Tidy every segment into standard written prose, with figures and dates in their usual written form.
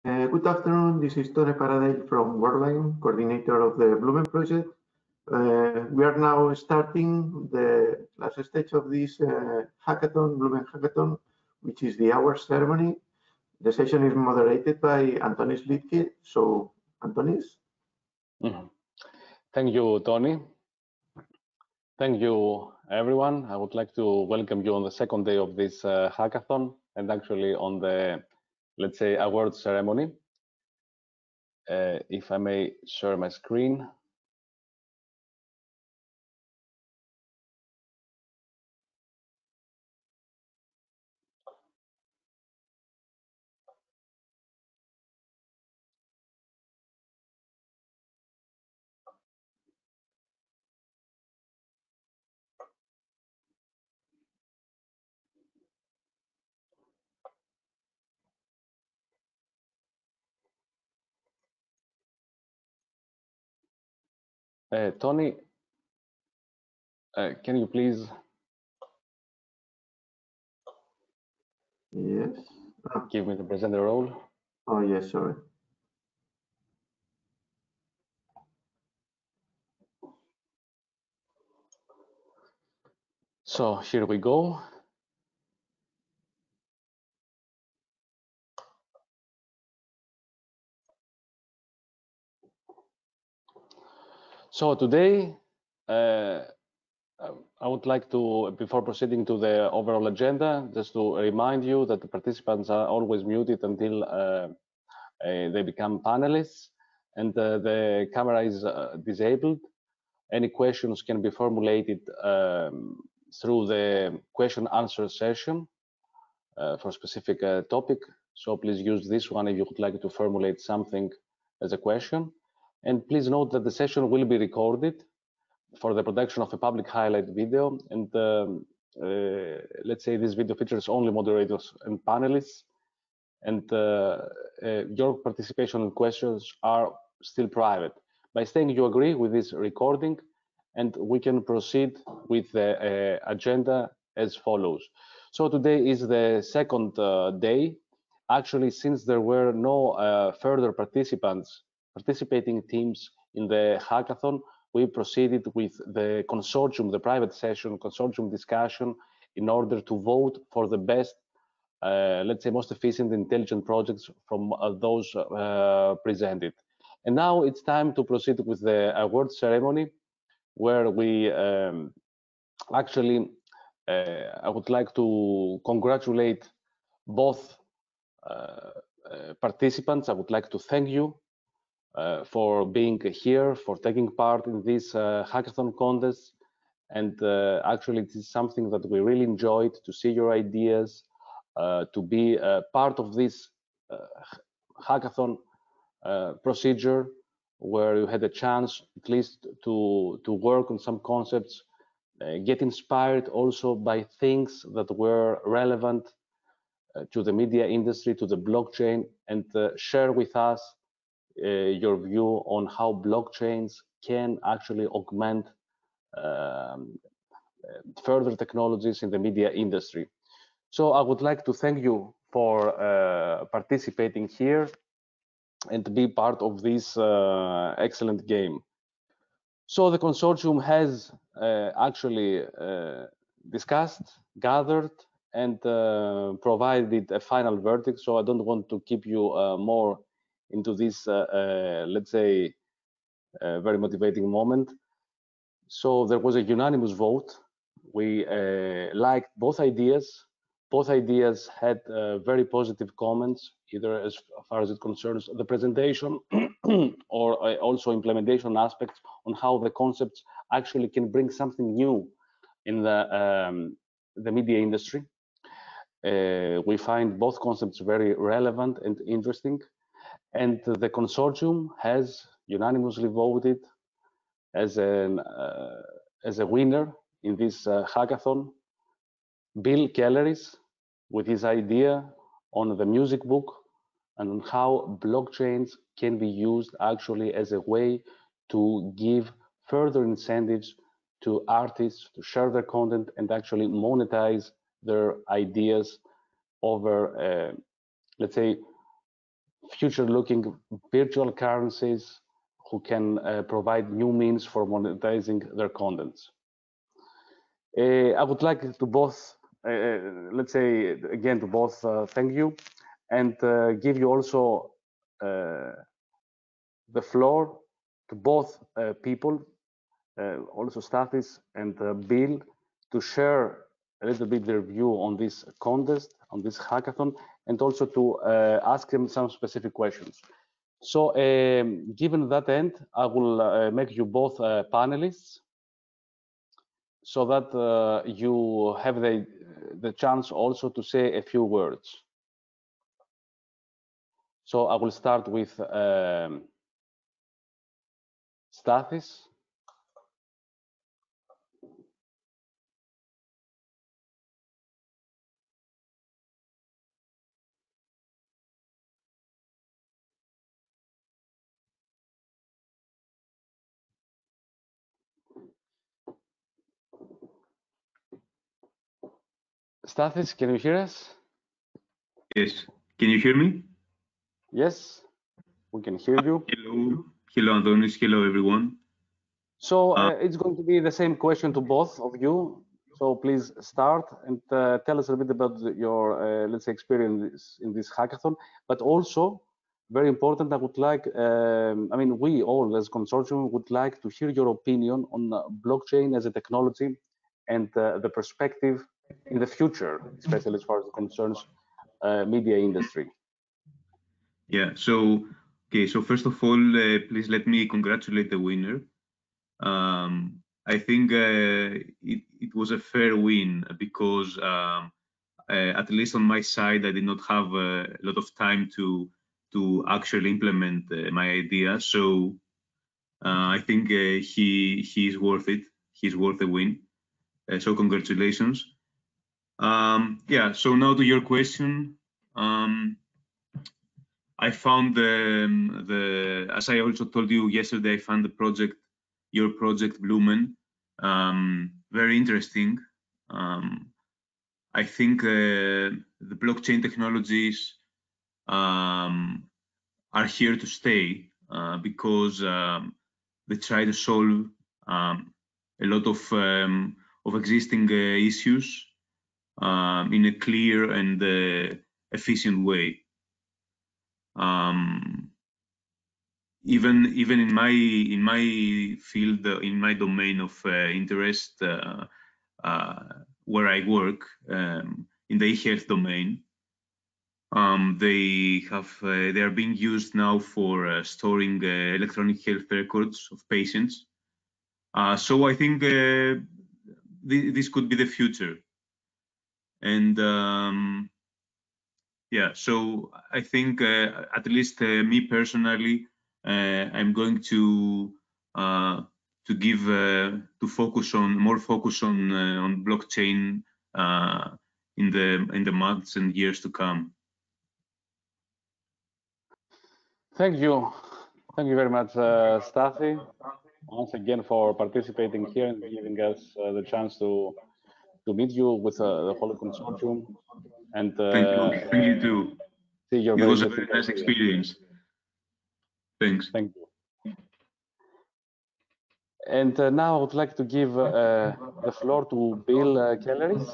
Good afternoon, this is Tony Paradell from Worldline, coordinator of the Bloomen project. We are now starting the last stage of this hackathon, Bloomen Hackathon, which is the hours ceremony. The session is moderated by Antonis Litke. So, Antonis. Thank you, Tony. Thank you, everyone. I would like to welcome you on the second day of this hackathon, and actually on the, let's say, award ceremony. If I may share my screen. Tony, can you please? Yes. Give me the presenter role. Oh, yes, sorry. So here we go. So today, I would like to, before proceeding to the overall agenda, just to remind you that the participants are always muted until they become panelists, and the camera is disabled. Any questions can be formulated through the question-answer session for a specific topic. So please use this one if you would like to formulate something as a question. And please note that the session will be recorded for the production of a public highlight video. And let's say this video features only moderators and panelists. And your participation and questions are still private. By saying you agree with this recording, and we can proceed with the agenda as follows. So today is the second day. Actually, since there were no further participating teams in the hackathon, we proceeded with the consortium, the private session, consortium discussion, in order to vote for the best, let's say, most efficient, intelligent projects from those presented. And now it's time to proceed with the award ceremony, where we actually, I would like to congratulate both participants. I would like to thank you for being here, for taking part in this hackathon contest. And actually, it is something that we really enjoyed, to see your ideas, to be part of this hackathon procedure, where you had a chance at least to work on some concepts, get inspired also by things that were relevant to the media industry, to the blockchain, and share with us your view on how blockchains can actually augment further technologies in the media industry. So I would like to thank you for participating here and to be part of this excellent game. So the consortium has actually discussed, gathered, and provided a final verdict. So I don't want to keep you more into this, let's say, very motivating moment. So there was a unanimous vote. We liked both ideas. Both ideas had very positive comments, either as far as it concerns the presentation or also implementation aspects on how the concepts actually can bring something new in the media industry. We find both concepts very relevant and interesting. And the consortium has unanimously voted as a winner in this hackathon Bill Keleris, with his idea on the music book and on how blockchains can be used actually as a way to give further incentives to artists to share their content and actually monetize their ideas over, let's say, future-looking virtual currencies who can provide new means for monetizing their contents. I would like to both, let's say again, to both thank you and give you also the floor to both people, also Stathis and Bill, to share a little bit their view on this contest, on this hackathon, and also to ask them some specific questions. So given that end, I will make you both panelists so that you have the chance also to say a few words. So I will start with Stathis. Stathis, can you hear us? Yes. Can you hear me? Yes, we can hear you. Hello. Hello, Antonis. Hello, everyone. So it's going to be the same question to both of you. So please start and tell us a bit about your, let's say, experience in this hackathon. But also, very important, I would like, I mean, we all as consortium would like to hear your opinion on blockchain as a technology and the perspective in the future, especially as far as it concerns media industry. Yeah. So, okay. So first of all, please let me congratulate the winner. I think it was a fair win because at least on my side, I did not have a lot of time to actually implement my idea. So I think he is worth it. He's worth the win. So congratulations. Yeah. So now to your question. I found as I also told you yesterday, I found the project, your project Bloomen, very interesting. I think the blockchain technologies are here to stay because they try to solve a lot of existing issues in a clear and efficient way. Even in my field, in my domain of interest, where I work, in the e-health domain, they are being used now for storing electronic health records of patients. So I think this could be the future. And yeah, so I think at least me personally, I'm going to give to focus on on blockchain in the months and years to come. Thank you very much, Stathi, once again for participating here and giving us the chance to meet you with the whole consortium. And thank you too. See your it was a very nice experience. Thanks. Thank you. And now I would like to give the floor to Bill Keleris.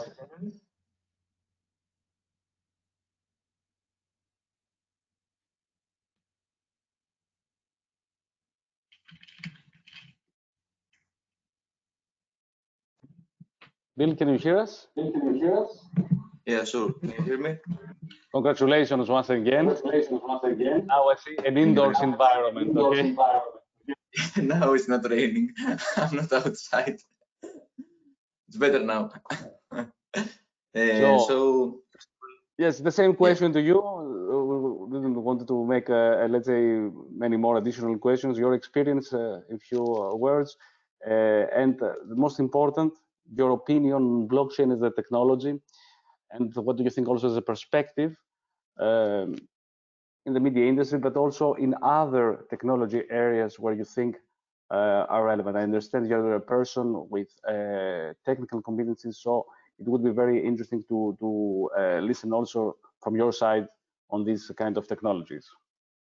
Bill, can you hear us? Yeah, sure. Can you hear me? Congratulations once again. Now I see an indoors environment, okay? Now it's not raining. I'm not outside. It's better now. So yes, the same question to you. We didn't want to make, let's say, many more additional questions. Your experience, in few words, and the most important, your opinion on blockchain as a technology, and what do you think also as a perspective in the media industry, but also in other technology areas where you think are relevant. I understand you're a person with technical competencies, so it would be very interesting to listen also from your side on these kind of technologies.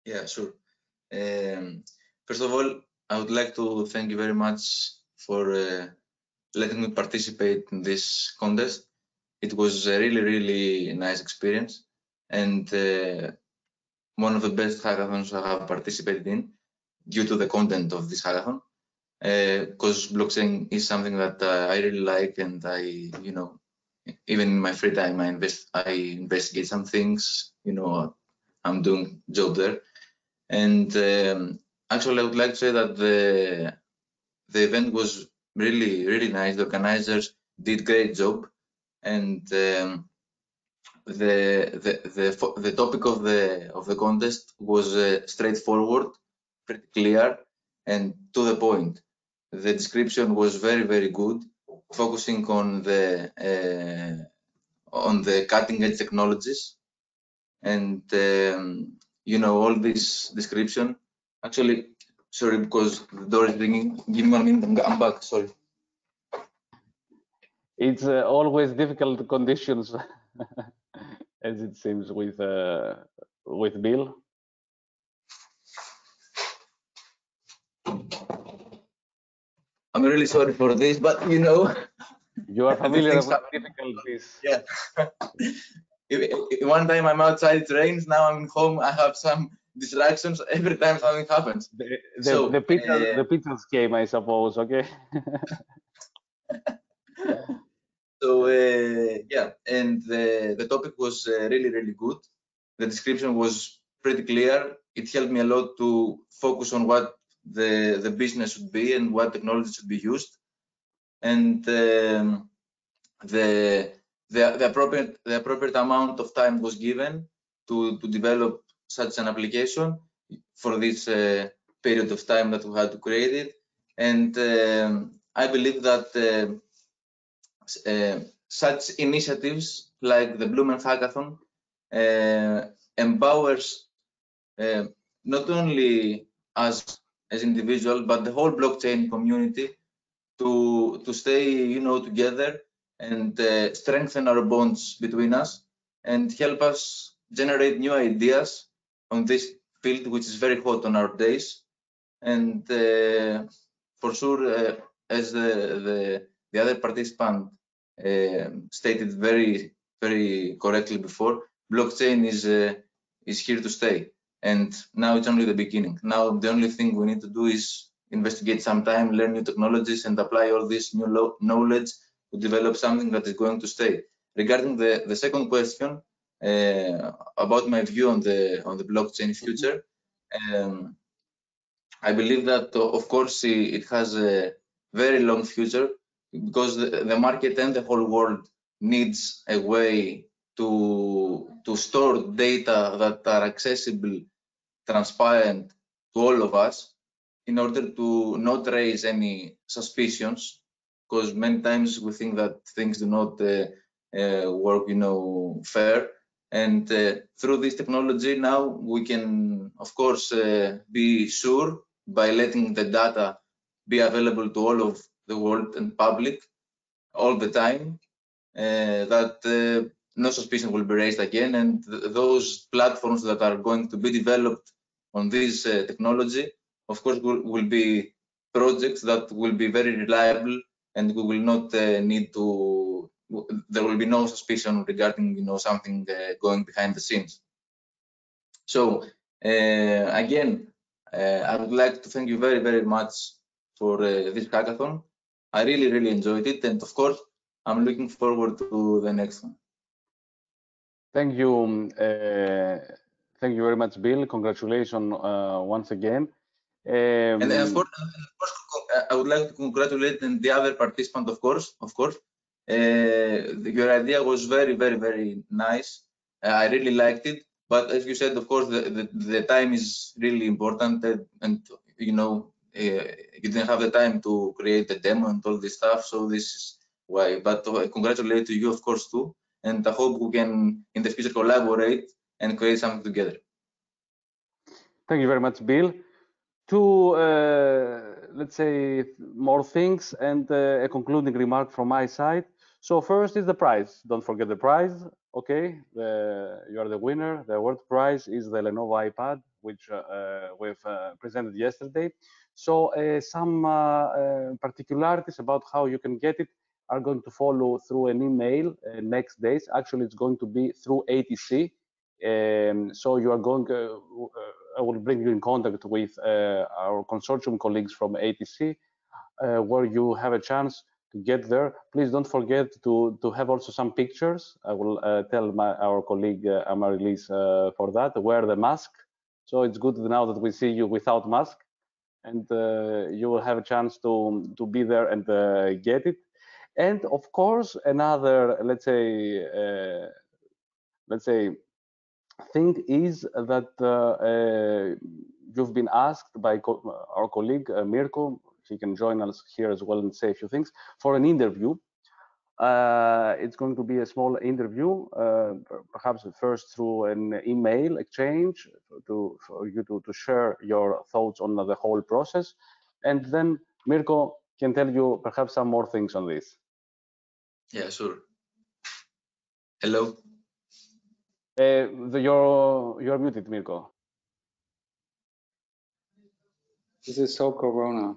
Yeah, sure. First of all, I would like to thank you very much for letting me participate in this contest. It was a really nice experience, and one of the best hackathons I have participated in due to the content of this hackathon. Because blockchain is something that I really like, and I, even in my free time, I investigate some things. I'm doing job there, and actually, I would like to say that the event was really nice. The organizers did great job, and the topic of the contest was straightforward, pretty clear, and to the point. The description was very good, focusing on the cutting edge technologies, and all this description. Actually, sorry, because the door is ringing. Give me 1 minute. I'm back. Sorry. It's always difficult conditions, as it seems with Bill. I'm really sorry for this, but You are familiar with difficulties. Yeah. One time I'm outside, it rains. Now I'm home. I have some distractions. Every time something happens. The pizzas came, I suppose. Okay. So yeah, and the topic was really good. The description was pretty clear. It helped me a lot to focus on what the business should be and what technology should be used, and the appropriate amount of time was given to develop such an application for this period of time that we had to create it. And I believe that such initiatives like the Bloomen Hackathon empowers not only us as individuals, but the whole blockchain community to stay together and strengthen our bonds between us and help us generate new ideas on this field, which is very hot on our days. And for sure, as the other participant stated very correctly before, blockchain is here to stay, and now it's only the beginning. Now the only thing we need to do is investigate some time, learn new technologies, and apply all this new knowledge to develop something that is going to stay. Regarding the second question about my view on the blockchain future, I believe that of course it has a very long future, because the market and the whole world needs a way to store data that are accessible, transparent to all of us, in order to not raise any suspicions, because many times we think that things do not work fair. And through this technology now we can of course be sure, by letting the data be available to all of the world and public all the time, that no suspicion will be raised again, and those platforms that are going to be developed on this technology, of course, will be projects that will be very reliable, and we will not need to. There will be no suspicion regarding something going behind the scenes. So again, I would like to thank you very much for this hackathon. I really enjoyed it, and of course, I'm looking forward to the next one. Thank you. Thank you very much, Bill. Congratulations once again. And of course, I would like to congratulate the other participant, of course. Your idea was very nice. I really liked it. But as you said, of course, the time is really important, and you didn't have the time to create the demo and all this stuff. So this is why. But congratulate to you, of course, too. And I hope we can in the future collaborate and create something together. Thank you very much, Bill. Two, let's say, more things and a concluding remark from my side. So first is the prize. Don't forget the prize. okay, you are the winner. The award prize is the Lenovo iPad, which we've presented yesterday. So some particularities about how you can get it are going to follow through an email next days. Actually, it's going to be through ATC. So you are going, I will bring you in contact with our consortium colleagues from ATC, where you have a chance to get there. Please don't forget to have also some pictures. I will tell our colleague Amarilis for that. Wear the mask. So it's good now that we see you without mask, and you will have a chance to be there and get it. And of course, another let's say thing is that you've been asked by our colleague Mirko. He can join us here as well and say a few things for an interview. It's going to be a small interview, perhaps first through an email exchange for you to share your thoughts on the whole process. And then Mirko can tell you perhaps some more things on this. Yeah, sure. Hello. You're muted, Mirko. This is so Corona.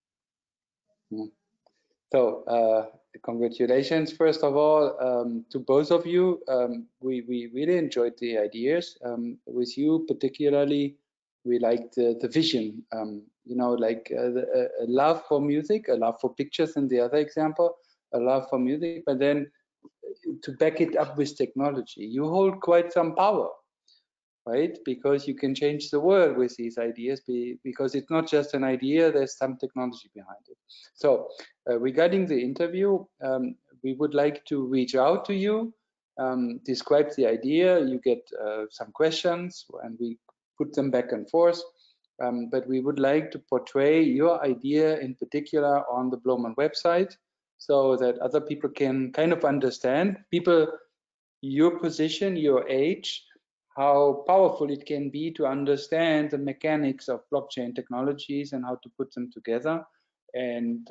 So congratulations, first of all, to both of you. We really enjoyed the ideas. With you particularly, we liked the vision, you know, like a love for music, a love for pictures in the other example, a love for music, but then to back it up with technology. You hold quite some power, right? Because you can change the world with these ideas, because it's not just an idea, there's some technology behind it. So regarding the interview, we would like to reach out to you, describe the idea, you get some questions, and we put them back and forth. But we would like to portray your idea in particular on the Bloomen website, so that other people can kind of understand, your position, your age, how powerful it can be to understand the mechanics of blockchain technologies and how to put them together. And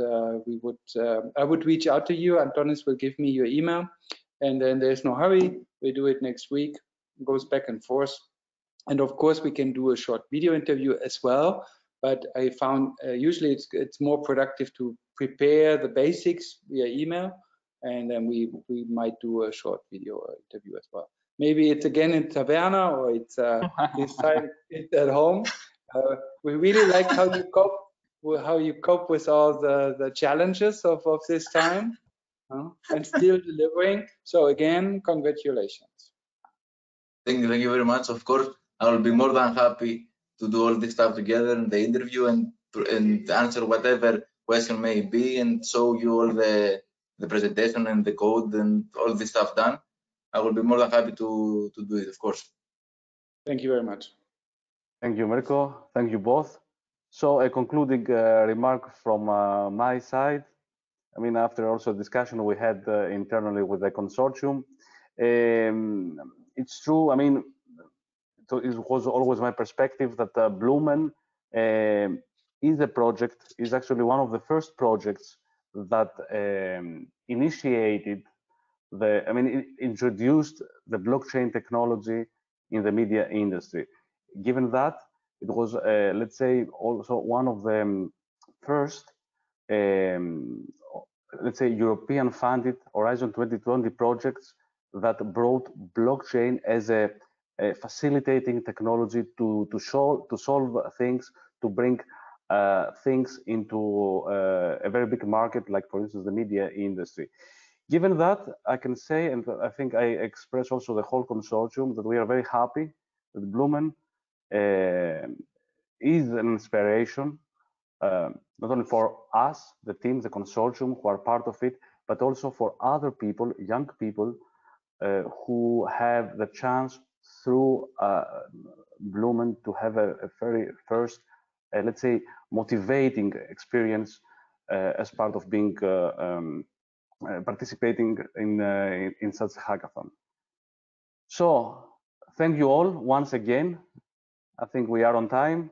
I would reach out to you. Antonis will give me your email, and then there's no hurry. We do it next week. It goes back and forth. And of course, we can do a short video interview as well. But I found usually it's more productive to prepare the basics via email, and then we might do a short video interview as well. Maybe it's again in Taverna, or it's this time it's at home. We really like how you cope with all the challenges of this time, and still delivering. So again, congratulations. Thank you very much. Of course, I will be more than happy to do all this stuff together in the interview and answer whatever question may be and show you all the presentation and the code and all this stuff done. I will be more than happy to do it, of course. Thank you very much. Thank you, Mirko. Thank you both. So a concluding remark from my side. I mean, after also a discussion we had internally with the consortium, it's true. I mean, it was always my perspective that Bloomen is a project, is actually one of the first projects that initiated introduced the blockchain technology in the media industry. Given that, it was, let's say, also one of the first, let's say, European funded Horizon 2020 projects that brought blockchain as a facilitating technology to solve things, to bring things into a very big market, like for instance the media industry. Given that, I can say, and I think I express also the whole consortium, that we are very happy that Bloomen is an inspiration, not only for us, the team, the consortium who are part of it, but also for other people, young people, who have the chance through Bloomen to have a very first, let's say, motivating experience as part of being participating in such a hackathon. So thank you all once again. I think we are on time.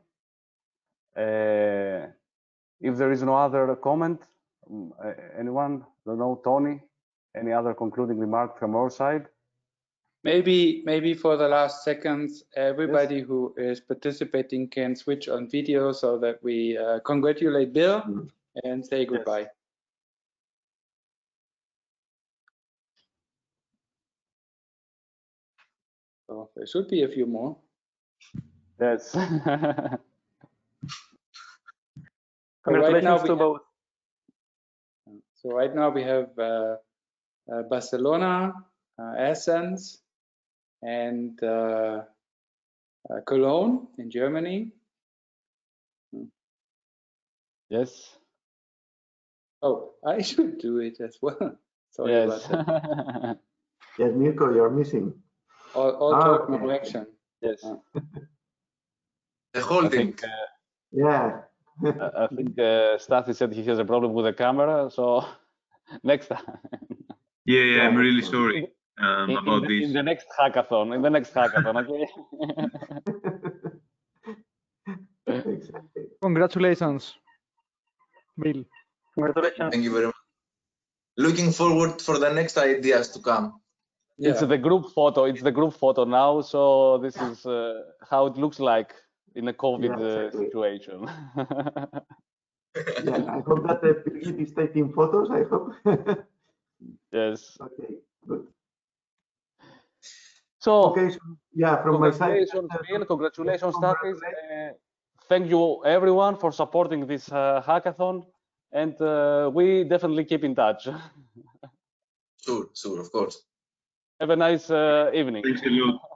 If there is no other comment, anyone? Don't know, Tony? Any other concluding remark from our side? Maybe for the last seconds, everybody who is participating can switch on video so that we congratulate Bill and say goodbye. So there should be a few more. Yes. Congratulations to both. So right now we have Barcelona, Athens, and Cologne in Germany. Yes. Oh, I should do it as well. Sorry Yes. about that. Yes, Mirko, you're missing. All talk, no okay. action. Yes. The I holding. think, Yeah. I think Stathi said he has a problem with the camera, so next time. Yeah, I'm really sorry about this. In the next hackathon, okay? Exactly. Congratulations, Bill. Thank you very much. Looking forward for the next ideas to come. Yeah. It's the group photo. It's the group photo now. So this is how it looks like in a COVID exactly. situation. Yeah, I hope that Birgit is taking photos, I hope. Yes. Okay, good. So, Okay, so yeah, from my side. congratulations, Bill. Congratulations, Stathis. Thank you, everyone, for supporting this hackathon. And we definitely keep in touch. Sure, of course. Have a nice evening. Thanks a lot.